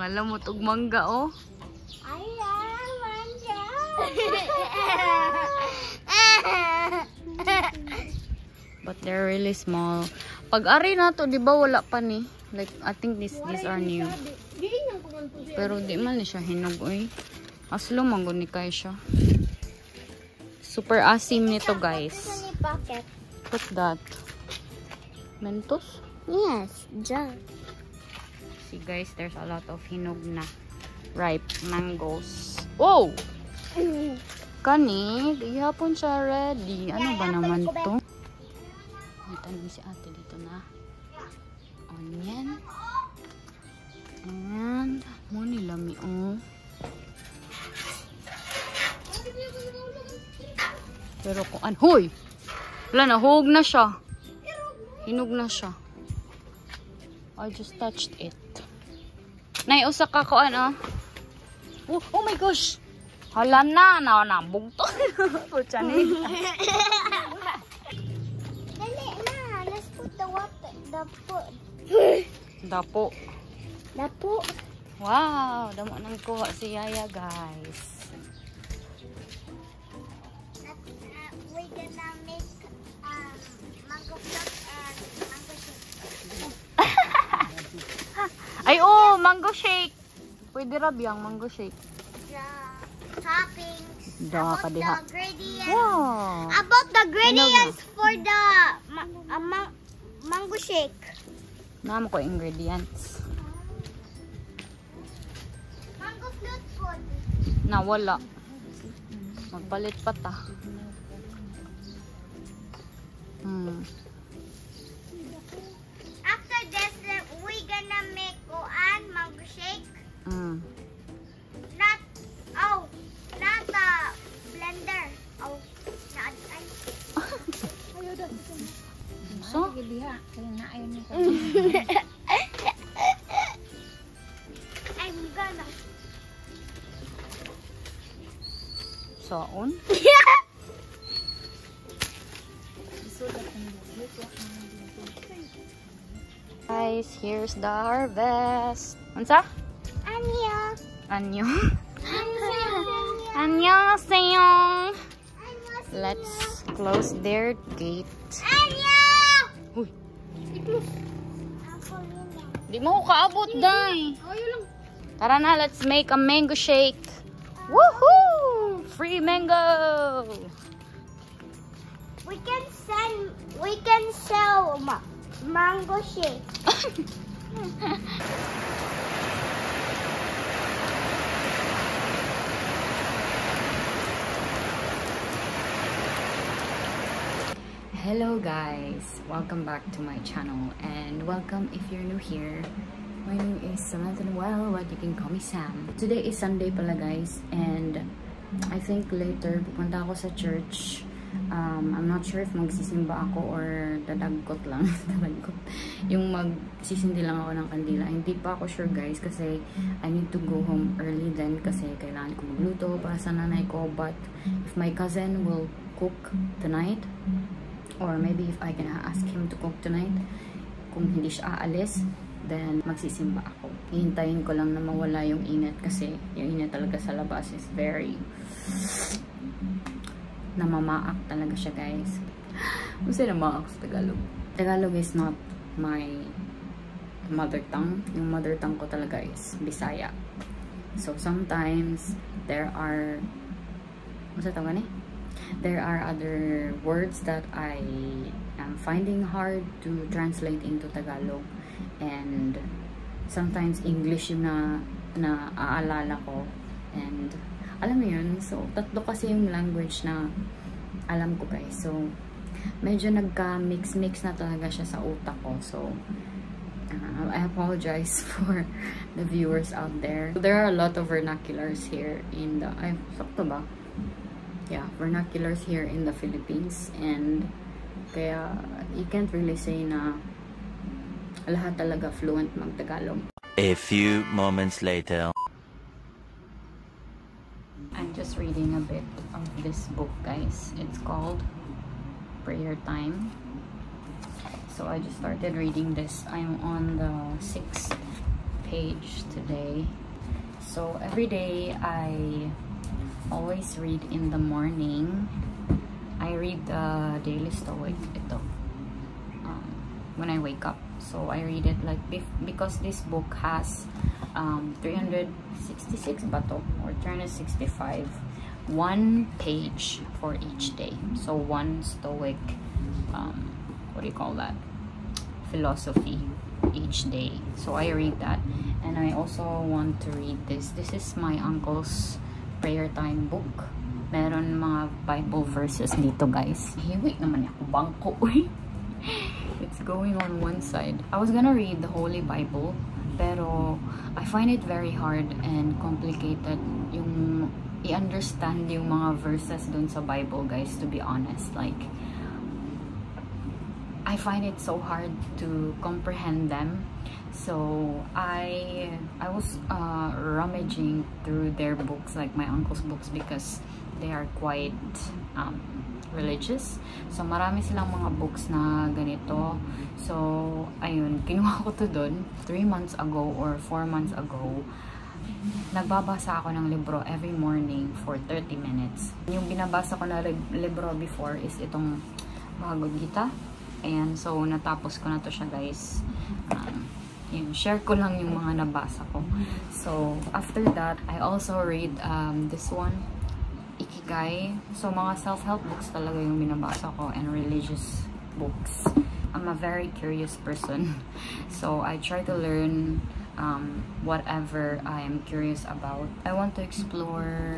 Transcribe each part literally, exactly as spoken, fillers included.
Mga lamot ug mangga, oh. Ay, mangga. But they're really small. Pag ari na to, di ba wala pa ni? Like, I think this, these are new. Pero di man ni siya hinog, oy. Aslo mango ni kay siya. Super asim nito, guys. What's that? Mentos? Yes, junk. See, guys, there's a lot of hinog na ripe mangoes. Oh! Kani, di hapon siya ready. Ano ba naman to? Tanong si ate dito na onion and mo nilami, oh. Pero kung an huy wala na, hug na siya, hinog na siya. I just touched it. Nay, usa ka ko ano. Oh, oh my gosh, hala na na nabog to. Putya ni. Dapo. Dapo. Dapo. Wow, damo nang kuha si Yaya, guys. At, uh, we're gonna make um, mango float and mango shake. Ay, oh, mango shake. Pwede rabiyang mango shake. Yeah. Toppings. Da, about kadiha. the ingredients. Wow. About the ingredients for the ma uh, ma mango shake. Naam ko ingredients. Mango float food. Nawala. Magpalit pa ta. Hmm. After this, uh, we gonna make kuan mango shake. Hmm. Not oh, not the blender. Oh, not I. Ayo dah. So, I'm gonna. soon. Guys, here's the harvest. Unsa? Anya. Anyo. Annyeonghaseyo. Let's close their gate. Anya. Uy. Di mo ko kaabot, day. Tara na, let's make a mango shake. Woohoo! Free mango. We can send. We can sell ma mango shake. Hello guys, welcome back to my channel and welcome if you're new here. My name is Samantha Noel, but you can call me Sam. Today is Sunday pala guys, and I think later pupunta ako sa church. Um, I'm not sure if magsisimba ako or dadagkot lang. dadagkot. Yung magsisindi lang ako ng kandila. Hindi pa ako sure guys kasi I need to go home early then kasi kailangan ko magluto para sa nanay ko. But if my cousin will cook tonight, or maybe if I can ask him to cook tonight, kung hindi siya aalis, then magsisimba ako. Hihintayin ko lang na mawala yung init kasi yung init talaga sa labas is very namamaak talaga siya guys. Kasi namaak sa Tagalog. Tagalog is not my mother tongue. Yung mother tongue ko talaga is Bisaya. So sometimes there are what's that tawag ni? There are other words that I am finding hard to translate into Tagalog, and sometimes English yung na, na aalala ko, and alam mo yun, so tatlo kasi yung language na alam ko guys, so medyo nagka-mix-mix na talaga siya sa utak ko, so uh, I apologize for the viewers out there. There are a lot of vernaculars here in the, ay, sakto ba? Yeah, vernaculars here in the Philippines, and kaya you can't really say na lahat talaga fluent mag-Tagalog. A few moments later. I'm just reading a bit of this book guys. It's called Prayer Time. So I just started reading this. I'm on the sixth page today. So every day I always read in the morning. I read the Daily Stoic ito um, when I wake up. So I read it like because this book has um, three hundred sixty-six ba to? Or three hundred sixty-five. One page for each day. So one Stoic, um, what do you call that? Philosophy each day. So I read that. And I also want to read this. This is my uncle's prayer time book. Meron mga Bible verses dito, guys. Hiwi naman ako bangko. It's going on one side. I was gonna read the Holy Bible, pero I find it very hard and complicated yung i-understand yung mga verses dun sa Bible, guys, to be honest. Like, I find it so hard to comprehend them. So I I was uh, rummaging through their books, like my uncle's books, because they are quite um, religious. So marami silang mga books na ganito. So ayun, kinuha ko to dun three months ago or four months ago. Nagbabasa ako ng libro every morning for thirty minutes. Yung binabasa ko na libro before is itong Bhagavad Gita. And so, natapos ko na to siya, guys. Um, yun, share ko lang yung mga nabasa ko. So, after that, I also read um, this one, Ikigai. So, mga self-help books talaga yung binabasa ko and religious books. I'm a very curious person. So, I try to learn um, whatever I am curious about. I want to explore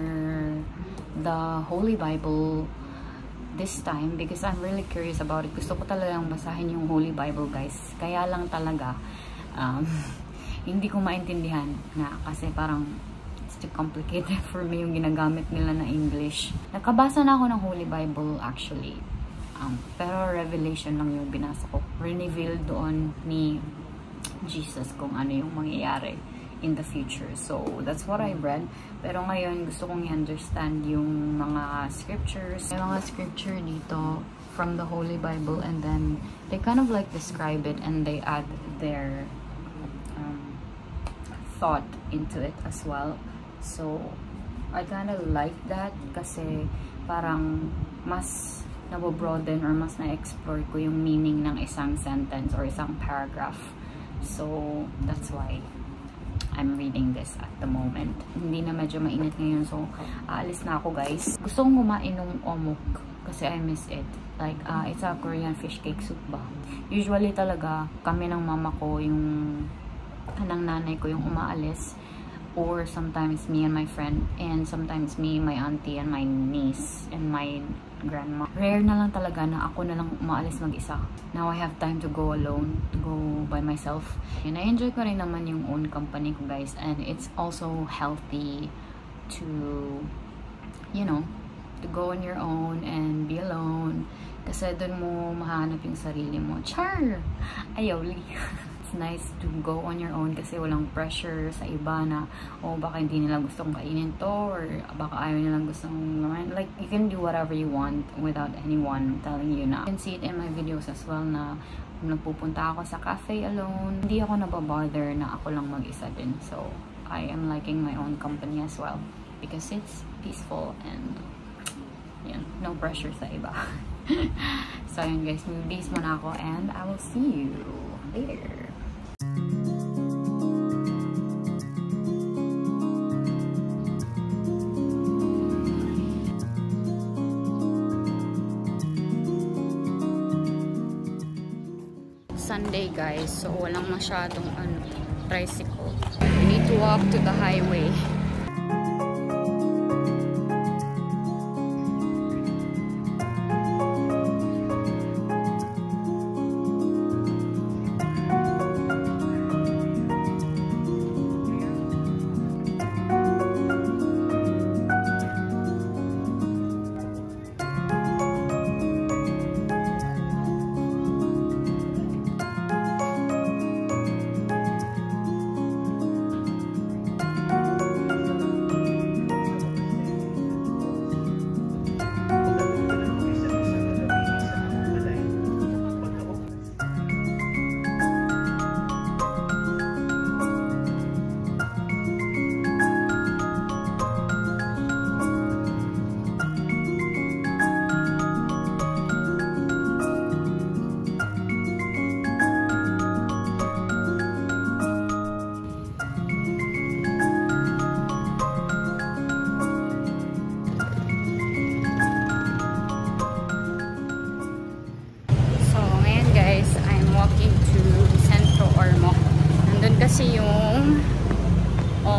the Holy Bible this time because I'm really curious about it. Gusto ko talagang basahin yung Holy Bible, guys. Kaya lang talaga um, hindi ko maintindihan na kasi parang it's too complicated for me yung ginagamit nila na English. Nakabasa na ako ng Holy Bible actually. Um, pero Revelation lang yung binasa ko. Reveal doon ni Jesus kung ano yung mangyayari in the future. So, that's what I read. Pero ngayon, gusto kong i-understand yung mga scriptures. May mga scripture dito from the Holy Bible, and then they kind of like describe it and they add their um, thought into it as well. So, I kind of like that kasi parang mas nabobroaden or mas na-explore ko yung meaning ng isang sentence or isang paragraph. So, that's why I'm reading this at the moment. Hindi na medyo mainit ngayon, so aalis na ako, guys. Gusto kong kumain ng omok kasi I miss it. Like, uh, it's a Korean fish cake soup ba? Usually talaga, kami ng mama ko, yung ng nanay ko yung umaalis. Or sometimes me and my friend, and sometimes me, my auntie, and my niece, and my grandma. Rare na lang talaga na ako na lang umaalis mag-isa. Now I have time to go alone, to go by myself. And I enjoy ko rin naman yung own company ko, guys. And it's also healthy to, you know, to go on your own and be alone. Kasi dun mo mahanap yung sarili mo. Char! Ayoli! Nice to go on your own kasi walang pressure sa iba na oh baka hindi nila gustong kainin to or baka ayaw nilang gustong naman. Like, you can do whatever you want without anyone telling you na. You can see it in my videos as well na kung nagpupunta ako sa cafe alone, hindi ako nababother na ako lang mag-isa din. So, I am liking my own company as well because it's peaceful and yun, no pressure sa iba. So, yun guys, mabilis muna ako and I will see you later. Sunday, guys, so walang masyadong ano, tricycle. We need to walk to the highway.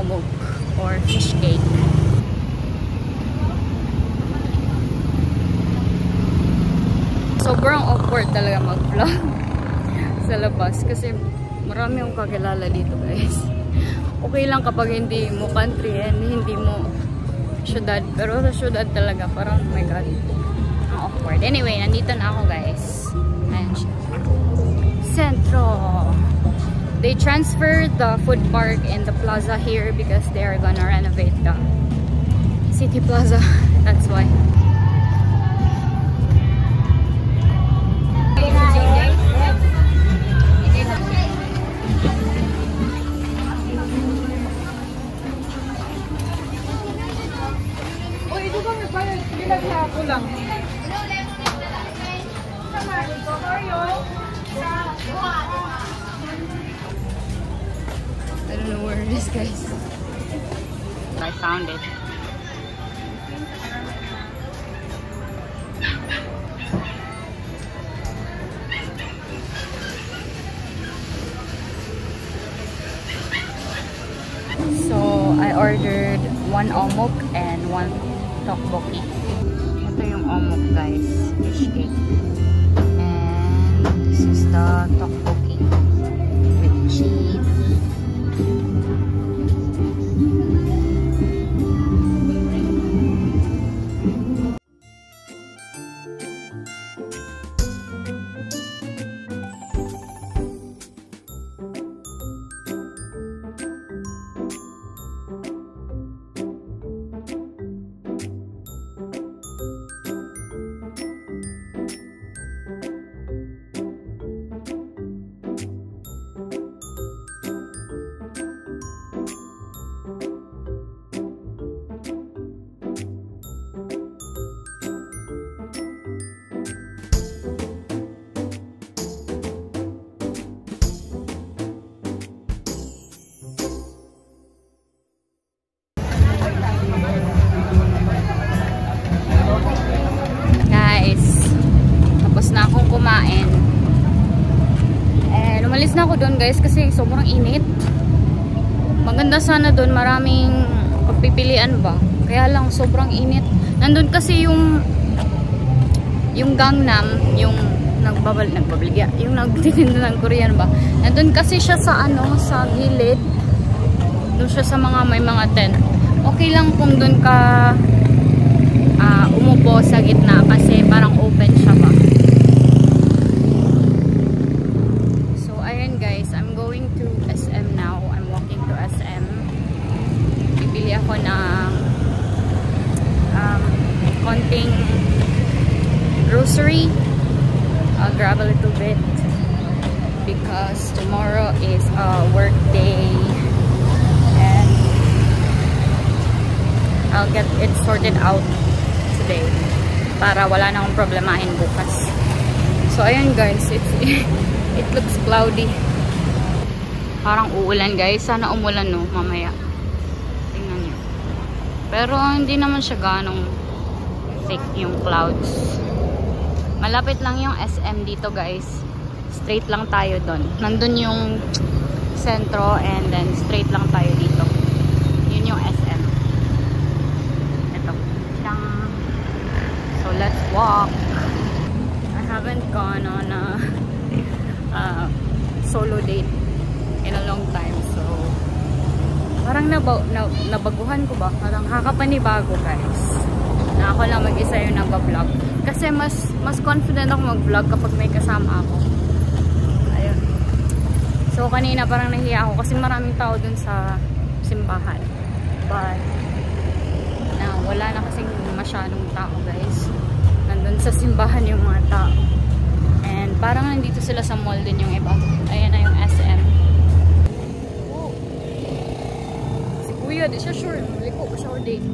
omog or fish cake. Sobrang awkward talaga mag-vlog sa labas kasi marami akong kakilala dito guys. Okay lang kapag hindi mo country and hindi mo syudad, pero sa syudad talaga parang oh my god, ang awkward. Anyway, nandito na ako guys. Ayan siya. Centro. They transferred the food park and the plaza here because they are gonna renovate the city plaza. That's why. I don't know where it is, guys. I found it. So I ordered one omok and one tteokbokki. Ito yung omok guys, fish cake. And this is the tteokbokki with cheese. Na akong kumain. Eh, lumalis na ako doon guys kasi sobrang init. Maganda sana doon, maraming pagpipilian ba. Kaya lang sobrang init. Nandun kasi yung yung Gangnam, yung nagbabal, nagbabaligya, yung nagtitinda ng Korean ba. Nandun kasi siya sa ano, sa gilid. Doon siya sa mga may mga tent. Okay lang kung doon ka uh, umupo sa gitna kasi parang open siya ba. Ako ng um, konting grocery. I'll grab a little bit because tomorrow is a work day and I'll get it sorted out today para wala na akong problemahin bukas. So ayun guys, it's, it looks cloudy. Parang uulan guys. Sana umulan no mamaya. Pero hindi naman siya ganong thick yung clouds. Malapit lang yung S M dito guys. Straight lang tayo doon. Nandun yung sentro and then straight lang tayo dito. Yun yung S M. Ito. So let's walk. I haven't gone on a uh, solo date in a long time. So parang naba, na, nabaguhan ko ba? Parang kakapanibago guys. Na ako lang mag-isa yung nagbablog. Kasi mas mas confident ako mag-vlog kapag may kasama ako. Ayun. So kanina parang nahiya ako kasi maraming tao dun sa simbahan. But na wala na kasing masyadong tao guys. Nandun sa simbahan yung mga tao. And parang nandito sila sa mall din yung iba. Ayan na yung S M. Kuya, di siya sure. Liko pa siya all day.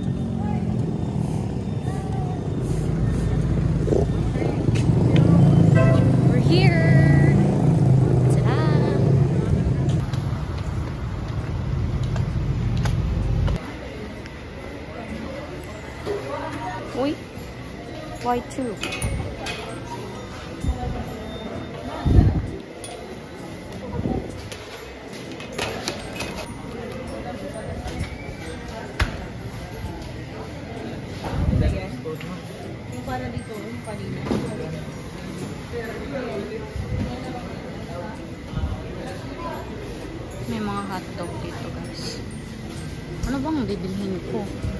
We're here. Tada! Uy. Why two? May mga hotdog dito, guys. Ano bang bibilhin ko?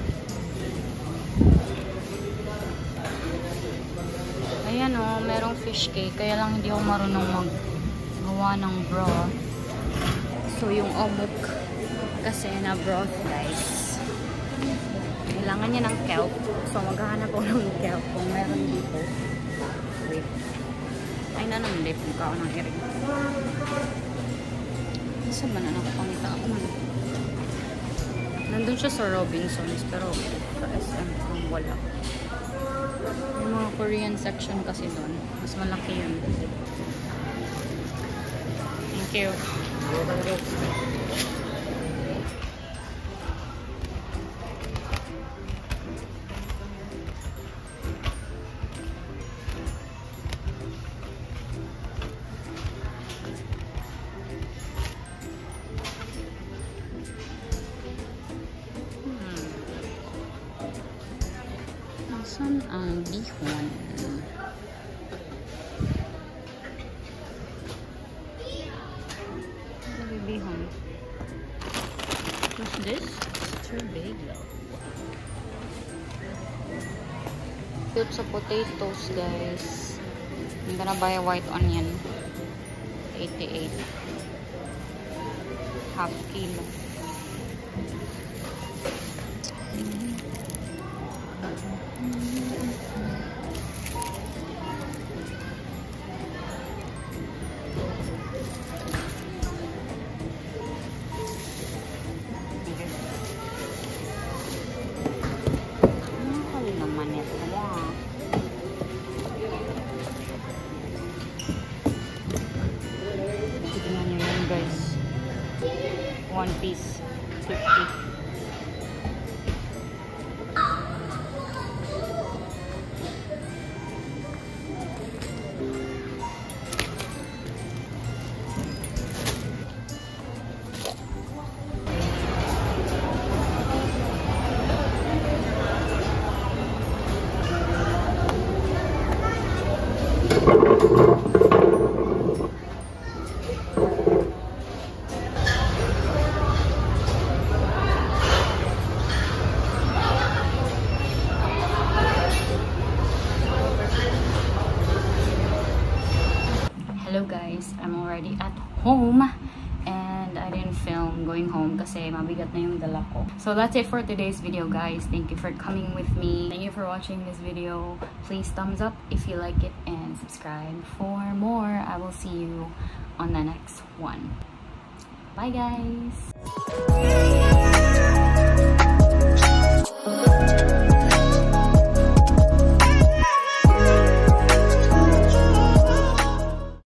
Ayan o, oh, merong fish cake. Kaya lang hindi ako marunong maggawa ng broth. So, yung omuk kasi na broth, guys. Kailangan niya ng kelp. So, maghahanap ako ng kelp kung meron dito. Wait. Ay, nanamlip. Mukha ako ng iring. Saan ba na nakapangita ako man? Nandun siya sa Robinsons, pero sa S M ang wala. Yung mga Korean section kasi doon. Mas malaki yun. Thank you. Saan ang bihon? Ano bihon? What's this? It's too big though. Cute sa potatoes, guys. I'm gonna buy a white onion. eighty-eight. Half kilo. Guys, one piece fifty. Hello guys, I'm already at home and I didn't film going home kasi mabigat na yung dala ko. So that's it for today's video, guys. Thank you for coming with me. Thank you for watching this video. Please thumbs up if you like it and subscribe for more. I will see you on the next one. Bye guys!